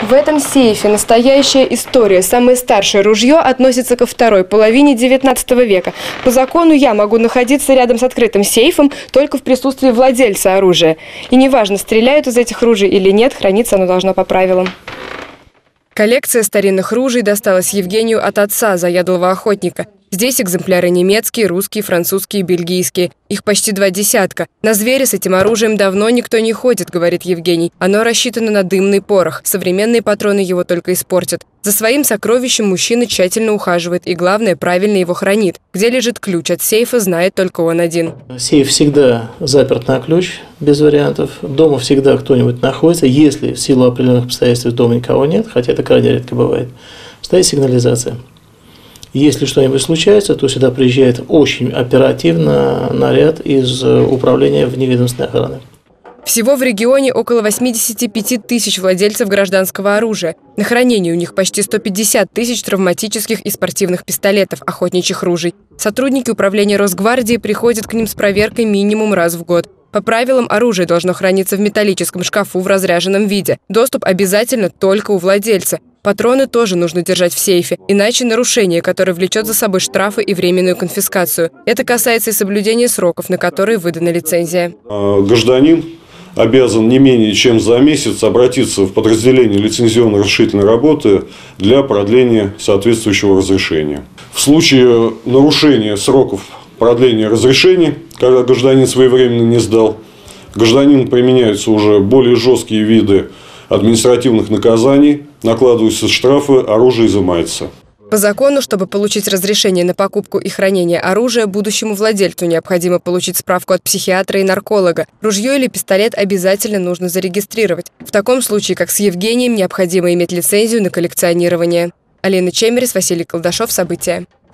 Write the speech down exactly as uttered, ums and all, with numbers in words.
В этом сейфе настоящая история. Самое старшее ружье относится ко второй половине девятнадцатого века. По закону я могу находиться рядом с открытым сейфом только в присутствии владельца оружия. И неважно, стреляют из этих ружей или нет, храниться оно должно по правилам. Коллекция старинных ружей досталась Евгению от отца, заядлого охотника. Здесь экземпляры немецкие, русские, французские, бельгийские. Их почти два десятка. На зверя с этим оружием давно никто не ходит, говорит Евгений. Оно рассчитано на дымный порох. Современные патроны его только испортят. За своим сокровищем мужчина тщательно ухаживает и, главное, правильно его хранит. Где лежит ключ от сейфа, знает только он один. Сейф всегда заперт на ключ, без вариантов. Дома всегда кто-нибудь находится. Если в силу определенных обстоятельств дома никого нет, хотя это крайне редко бывает, стоит сигнализация. Если что-нибудь случается, то сюда приезжает очень оперативно наряд из управления вневедомственной охраны. Всего в регионе около восьмидесяти пяти тысяч владельцев гражданского оружия. На хранении у них почти сто пятьдесят тысяч травматических и спортивных пистолетов, охотничьих ружей. Сотрудники управления Росгвардии приходят к ним с проверкой минимум раз в год. По правилам, оружие должно храниться в металлическом шкафу в разряженном виде. Доступ обязательно только у владельца. Патроны тоже нужно держать в сейфе, иначе нарушение, которое влечет за собой штрафы и временную конфискацию. Это касается и соблюдения сроков, на которые выдана лицензия. Гражданин обязан не менее чем за месяц обратиться в подразделение лицензионно-разрешительной работы для продления соответствующего разрешения. В случае нарушения сроков продления разрешений, когда гражданин своевременно не сдал, гражданину применяются уже более жесткие виды административных наказаний, накладываются штрафы, оружие изымается. По закону, чтобы получить разрешение на покупку и хранение оружия, будущему владельцу необходимо получить справку от психиатра и нарколога. Ружье или пистолет обязательно нужно зарегистрировать. В таком случае, как с Евгением, необходимо иметь лицензию на коллекционирование. Алина Чемерис, Василий Колдашов. События.